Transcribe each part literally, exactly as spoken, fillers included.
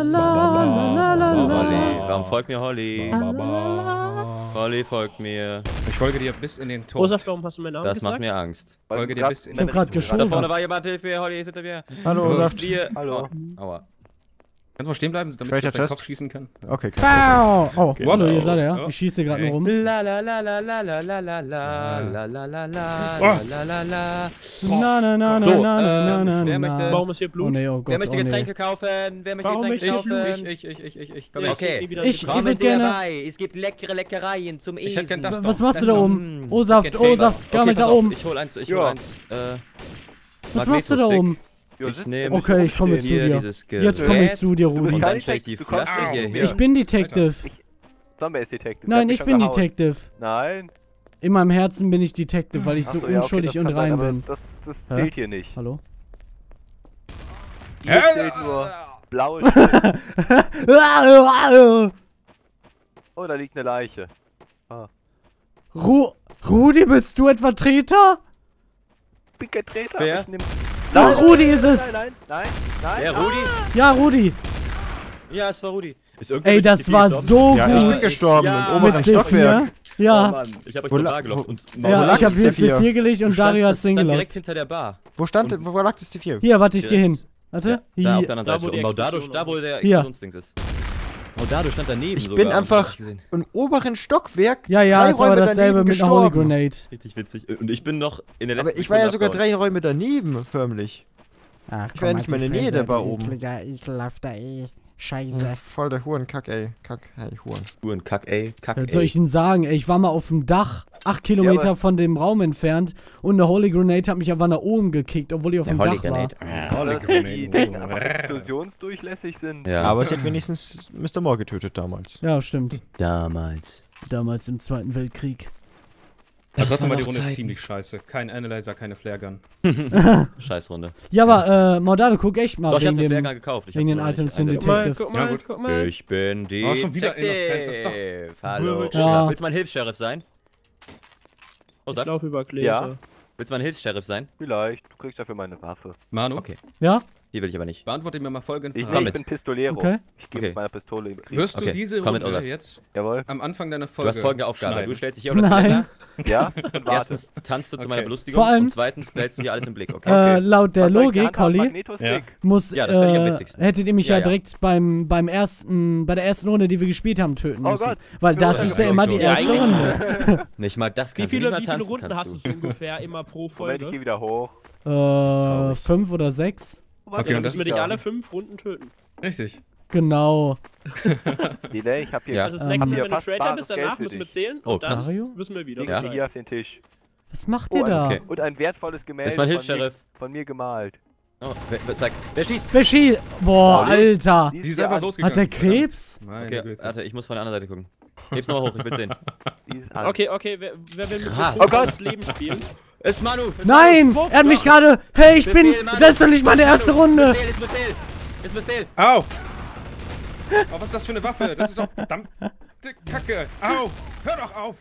la, la, la, Holly, la. warum folgt mir Holly? Holly folgt mir. Ich folge dir bis in den Tod. Rosaf, warum hast du meinen Namen Das gesagt? macht mir Angst. Weil Folge du dir grad bis in in den Ich hab grad deine geschossen. Da Richtung vorne war jemand, hilf mir, Holly ist hinter mir. Hallo, Osaft. Wir. Hallo. Oh, aua. Kannst du mal stehen bleiben, damit Traitor ich auf deinen Test. Kopf schießen kann? Okay, kein Wow. Oh, Genau. hallo, ihr seid ja. Ja. Ich schieße gerade Okay. nur rum. La la la la la la la la la la la la la Oh. la la la. Na, na, na, So, na, na, ähm, na, wer na. möchte- Warum ist hier Oh Blut? nee, oh Gott, Wer möchte oh nee. Getränke kaufen? Wer möchte Warum Getränke ich- kaufen? Ich, ich, ich, ich, ich. Komm Ja, her. Okay. geh wieder Ich- in- ich Kommen würd Sie gerne- herbei, es gibt leckere Leckereien zum Ich hätte gern Essen. das Was doch. machst du Das da noch. oben? O-Saft, Okay, O-Saft, gammelt pass da auf, oben. Ich hol eins, ich Ja. hol eins. Äh, Was machst du da Magneto-Stick. oben? Ja, Ich sitz nehme ja, Okay, ich komme rumstehen. zu hier dir. dieses Jetzt komme ich Gerät zu dir, Du bist Rudi. und gar dann nicht stelle ich die du kommst Flasche nicht hier zu hin. mir. Ich bin Detective. Zombie ist Detective. der Nein, hat mich ich schon bin gehauen. Detective. Nein. In meinem Herzen bin ich Detective, weil ich so Achso, ja, okay, unschuldig das und kann sein, rein aber bin. Das, das, das Hä? zählt hier nicht. Hallo? Hier zählt nur blaue Stellen. Oh, da liegt eine Leiche. Ru Rudi, bist du etwa Treter? Ich bin kein Treter, Wer? aber ich nehm... Ja, Rudi ist Nein, es. nein, nein, nein. Der Rudi? Ja, Rudi. Ja, es war Rudi. Ist irgendwer Ey, mit das T V war gestorben? so Ja, ich bin gut. gestorben Ja, im oberen Mit C Stockwerk. vier. Oh Ja, Mann, ich hab euch Wo zur la- Bar gelockt. Und wo ja lag ich habe das hier C vier? C vier gelegt und du standst, Dario hat's das stand direkt hingelockt. hinter der Bar. Wo stand, wo lag das T vier? Hier, warte, ich gehe hin. Direkt. Warte. Ja, da auf Hier. der anderen Da, Seite. wo Und die Maudado, Explosion da wo der Hier. Explosionsdings ist. Maudado stand daneben Ich sogar. bin und einfach hab ich gesehen. im oberen Stockwerk. Ja, ja, drei es war Räume dasselbe daneben mit einer Holy gestorben. Grenade. Richtig witzig. Und ich bin noch in der letzten Aber ich war ja Sekunde sogar abgehauen. drei Räume daneben, förmlich. Ach, Ich war ja nicht mal in der Nähe der Bar oben. Ekliger, ekelhafter, ey. Scheiße. Voll der Hurenkack, ey. Kack, hey, Huren. Uhren, Kack, ey. Kack, Was soll ey. ich Ihnen sagen? Ey, ich war mal auf dem Dach, acht Kilometer aber- von dem Raum entfernt und eine Holy Grenade hat mich einfach nach oben gekickt, obwohl ich auf Der dem Holy Dach war. Grenade. Also, dass die Decken einfach explosionsdurchlässig sind. Ja. Aber es hat wenigstens Mister Moore getötet damals. Ja, stimmt. damals. Damals im Zweiten Weltkrieg. Aber trotzdem war die noch Runde Zeiten. ziemlich scheiße. Kein Analyzer, keine Flaregun. Scheißrunde. Ja, aber, äh, Maudado, guck echt mal Doch, ich hab wegen den dem... Flaregun gekauft. Ich wegen hab's den nur noch Items nicht den Guck mal, eingesetzt. guck Ja, mal, gut. guck mal. Ich bin die Oh, schon wieder Innocent, das ist doch- Detective. Hallo. Ja. Willst du mal ein Hilfs-Sheriff sein? Oh, Ich sag, glaub über Gläser. Ja. willst du mal ein Hilfs-Sheriff sein? Vielleicht. Du kriegst dafür meine Waffe. Manu, Okay. Ja? Die will ich aber nicht. beantworte mir mal folgende Ich, Frage. nee, ich mit. bin Pistolero. Okay. Ich gehe Okay. mit meiner Pistole im Krieg. Wirst du Okay, diese komm mit, Runde Olaf. jetzt Jawohl. am Anfang deiner Du Folge hast folgende Aufgabe. schneiden? Du stellst dich hier auf das Nein. Geländer. Ja? Und warte. Erstens tanzt du zu Okay. meiner Belustigung Vor allem- und zweitens behältst du dir alles im Blick, okay? Äh, laut der Was soll ich in Logik, Hand haben? Holly, Magneto-Stick? muss, Ja, das fänd ich am äh, witzigsten. hättet ihr mich ja, Ja, ja. direkt beim, beim ersten, bei der ersten Runde, die wir gespielt haben, töten Oh müssen. Gott. Weil das Ja, ist ja ja, immer so. die Ja, erste eigentlich- Runde. Nicht mal das Wie kannst du, viele, nicht mal wie viele tanzen Runden kannst hast du so ungefähr immer pro Moment, ich Folge? gehe wieder hoch. Äh, traurig. fünf oder sechs? Oh, warte, Okay, und was das ist Müssen wir dich da? alle fünf Runden töten. Richtig. Genau. Delay, ich hab hier... Ja. Also das Ähm, nächste Mal, hier wenn du fast Traitor bares bist, Geld danach für müssen wir dich. zählen Oh, und dann krass. Dario? müssen wir wieder. Legen Ja. Sie hier auf den Tisch. Was macht Oh, ihr da? okay. Und ein wertvolles Gemälde Das ist mein von, mir, Hilfs-Sheriff. von mir gemalt. Oh, wer, wer, zeig. Wer schießt? Wer schießt? Boah, Holly? Alter. Siehst Die ist dir einfach an. losgegangen. Hat der Krebs? Meine Okay, Güte. warte, ich muss von der anderen Seite gucken. Heb's nochmal hoch, ich will sehen. Sieh's an. Okay, okay, wer, wer will mit Krass. mir Oh Gott. das Leben spielen? Es ist Manu! Es Nein! Wo? Er hat mich Ja. gerade... Hey, ich bin... Befehl, Manu. Das ist doch nicht meine erste Manu, Runde! Ist Befehl, ist Befehl! Ist Befehl! Au! Oh, was ist das für eine Waffe? Das ist doch verdammt Kacke. Au! Hör doch auf!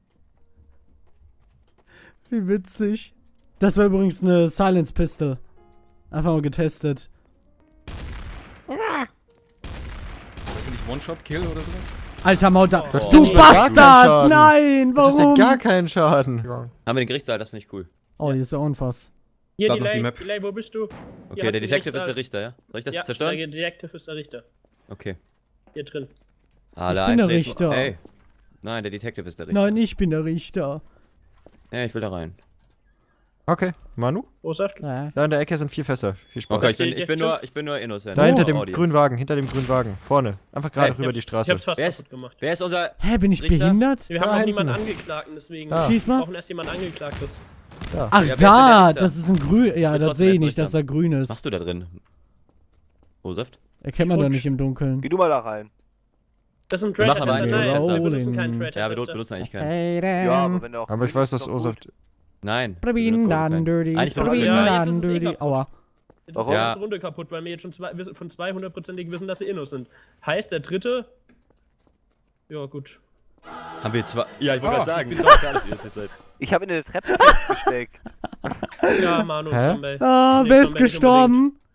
Wie witzig. Das war übrigens eine Silence Pistol. Einfach mal getestet. Das ist nicht One-Shot-Kill oder sowas? Alter Mauter. Das Du ist ja gar kein Bastard! Schaden. Nein, Das ist ja warum? gar keinen Schaden. Haben wir den Gerichtssaal, das finde ich cool. Oh, hier ist der Unfass. Hier, Start noch die Delay, Map. Delay, wo bist du? Okay, hast der du Detective rechts, ist der äh, Richter, ja? Soll ich das Ja, zerstören? der Detective ist der Richter. Okay. Hier drin. Alle Ich bin der eintreten. Richter. Ey. Nein, der Detective ist der Richter. Nein, ich bin der Richter. Ja, ich will da rein. Okay, Manu? Ursaft? Ja. Da in der Ecke sind vier Fässer. Viel Spaß. Okay, ich bin, zählt ich bin jetzt nur, ich bin nur innocent. Da Oh, hinter dem Audience. grünen Wagen, hinter dem grünen Wagen. Vorne. Einfach gerade Hey, rüber Ich die hab's- Straße. Ich hab's fast Wer ist- kaputt gemacht. Wer ist unser... Hä, bin ich Richter? behindert? Wir Da haben noch hinten. niemanden Angeklagten, deswegen Da. Schieß wir mal. brauchen erst jemanden Angeklagtes. Da. Ach, Ja, wer ist da! denn der Richter? Das ist ein grün... Ja, will das trotzdem sehe ich erst nicht, dass da Richter. grün Was ist. machst du da drin? Oh, Saft? Erkennt man doch Rutsch. nicht im Dunkeln. Geh du mal da rein. Das ist ein Wir machen Traitor-Tester, aber nein. einen Wir Rolling. benutzen keinen Ja, wir Traitor-Tester. benutzen eigentlich keinen. Hey, Ja, aber wenn du auch... Aber ich weiß, dass ist doch Osaf. gut. Nein. wir Probin benutzen dann keinen. dirty. Eigentlich benutzen Probin wir Ja, keinen. jetzt dann ist es eh dirty. kaputt. Aua. Jetzt ist Ja. die Runde kaputt, weil wir jetzt schon zwei, wir von zweihundertprozentig wissen, dass sie Innos sind. Heißt, der dritte... Ja, gut. Haben wir zwei... Ja, ich wollte Oh, gerade sagen. Ich bin doch gar nicht, wie das jetzt seid. Ich habe in eine Treppe festgesteckt. Ja, Manu und Hä? Zombie. Ah, Nee, wer ist Zombie nicht gestorben?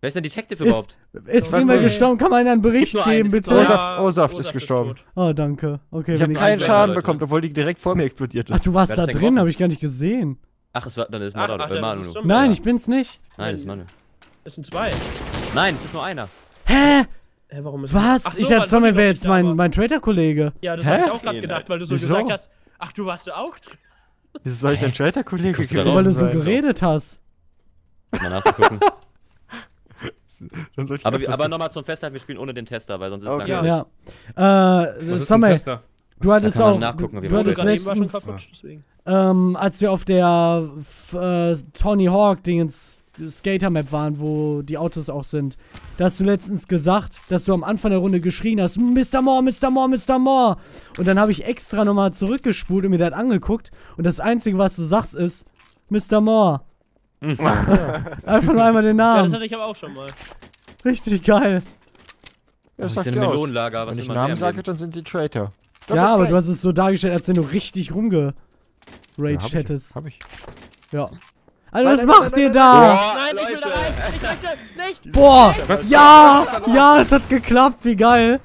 Wer ist denn Detective überhaupt? Ist Oh, niemand okay. gestorben? Kann man einen gibt Bericht nur einen, geben, es gibt bitte? nur Ursaft- Ursaft ist gestorben. tot. Oh, danke. Okay, Ich wenn habe ich keinen Leute, Schaden Leute. bekommen, obwohl die direkt vor mir explodiert Ach, ist. du warst Wer da hat das denn drin, geworfen? habe ich gar nicht gesehen. Ach, es war, dann ist Ach, Manu. ach, äh, das Manu. ist so- Nein, Ja. ich bin's nicht. Nein, das ist Manu. Es sind zwei. Nein, es ist nur einer. Hä? Hä, warum ist Was? Ach so, ich weil dachte, Tommy wäre noch jetzt nicht da mein, war. mein Traitor-Kollege. Ja, das Hä? hab ich auch gerade Okay, gedacht, weil du so wieso? gesagt hast. Ach, du warst auch drin. Wieso soll ich denn Traitor-Kollege Kommst du da gewesen Weil du raus? so sein? geredet hast. Mal nachzugucken. Dann soll ich aber öfters- aber nochmal zum Festhalten, wir spielen ohne den Tester, weil sonst ist es Okay. langweilig. Ja. Äh, Was ist ein Samuel, Tester? du hattest kann man auch, nachgucken, du, wie du man hattest will. Gerade eben war schon letztens, kaputt, deswegen. ähm, als wir auf der F äh, Tony Hawk Dingens Skater-Map waren, wo die Autos auch sind, da hast du letztens gesagt, dass du am Anfang der Runde geschrien hast, Mister Moore, Mister Moore, Mister Moore. Und dann habe ich extra nochmal zurückgespult und mir das angeguckt und das Einzige, was du sagst, ist Mister Moore. Einfach nur einmal den Ja, das Namen. hatte ich aber auch schon mal. Richtig geil. Ja, Das sagt ist sie ein aus. Melonenlager, was Wenn will ich man Namen mehr im sage, Leben? dann sind die Traitor. Ja, aber du hast es so dargestellt, als wenn du richtig rumgeraged hab hättest. Ich, hab ich. Ja. Alter, Nein, was nein, macht nein, ihr nein, da? Nein, ich will da rein! Ich möchte nicht! Boah! Was? Ja! Ja, es hat geklappt, wie geil!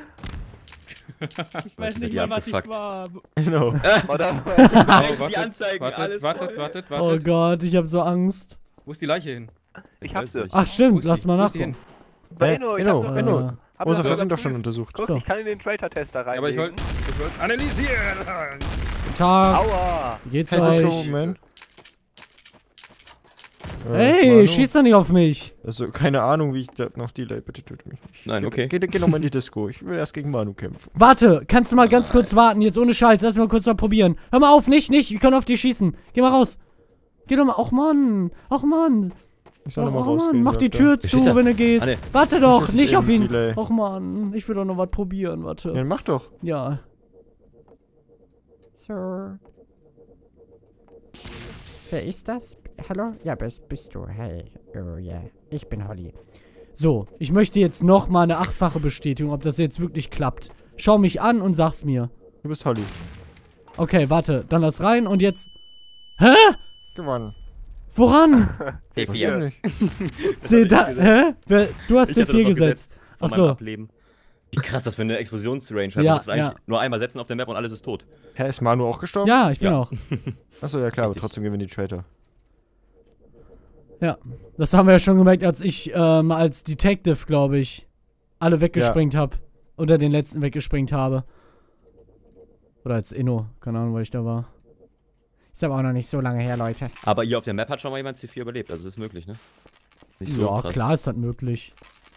Ich weiß sind nicht die mal, was ich abgefuckt. war. Genau. Oder? Oh, Oh, die wartet, Anzeigen, wartet, alles wartet, voll. wartet, Oh wartet. Gott, ich hab so Angst. Wo ist die Leiche hin? Ich hab sie. Ach Wo stimmt, ist lass die? mal Wo ist die nachgucken. hin? Bei Inno, ich Inno, hab noch Inno. Äh, Hab Ursaft, das wir doch sind doch schon geprüft. untersucht. Guck, So. ich kann in den Traitor-Tester Ja, aber ich reinlegen. wollte ich wollte analysieren. Guten Tag, Aua! wie geht's Hey, Disco, euch? Moment. Äh, Hey, Manu? schieß doch nicht auf mich! Also, keine Ahnung, wie ich da noch Delay, bitte töte mich nicht. Nein, Geh- okay. Geh, geh nochmal in die Disco. Ich will erst gegen Manu kämpfen. Warte, kannst du mal ganz kurz warten, jetzt ohne Scheiß, lass mal kurz mal probieren. Hör mal auf, nicht, nicht, wir können auf dich schießen. Geh mal raus. Geh doch mal, ach Mann, ach Mann. Ich soll Ach nochmal Mann, rausgehen. mach die sagt er. Tür Wer zu, steht da? wenn du gehst. Ah, nee. Warte doch, Das ist nicht auf eben ihn. Delay. Ach Mann, ich will doch noch was probieren, Ja, warte. dann mach doch. Ja. Sir. Wer ist das? Hallo? Ja, bist, bist du. Hey. Oh ja. Ich bin Holly. So, ich möchte jetzt noch mal eine achtfache Bestätigung, ob das jetzt wirklich klappt. Schau mich an und sag's mir. Du bist Holly. Okay, warte. Dann lass rein und jetzt... Hä? Gewonnen. Woran? C Weiß ich vier. nicht. C da, hä? Wer, du hast Ich C hatte das vier noch gesetzt. Von Ach meinem so. Ableben. Wie krass das für eine Explosionsrange hat. Ja, Das ist eigentlich ja. nur einmal setzen auf der Map und alles ist tot. Hä, ist Manu auch gestorben? Ja, ich bin Ja. auch. Achso, ja klar, aber Richtig. trotzdem gewinnen die Traitor. Ja. Das haben wir ja schon gemerkt, als ich ähm, als Detective, glaube ich, alle weggesprengt habe. Oder den letzten weggesprengt habe. Oder als Inno. Keine Ahnung, weil ich da war. Ist aber auch noch nicht so lange her, Leute. Aber hier auf der Map hat schon mal jemand C vier überlebt, also das ist möglich, ne? Nicht so Ja, krass. klar ist das möglich.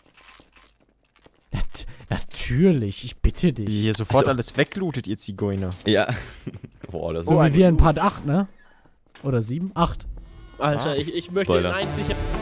Nat natürlich, ich bitte dich. Wie hier sofort Also- alles weglootet, ihr Zigeuner. Ja. Boah, das So ist... wie wir in Part acht, ne? Oder sieben? acht. Alter, Ah. ich, ich möchte Spoiler. in eins sicher.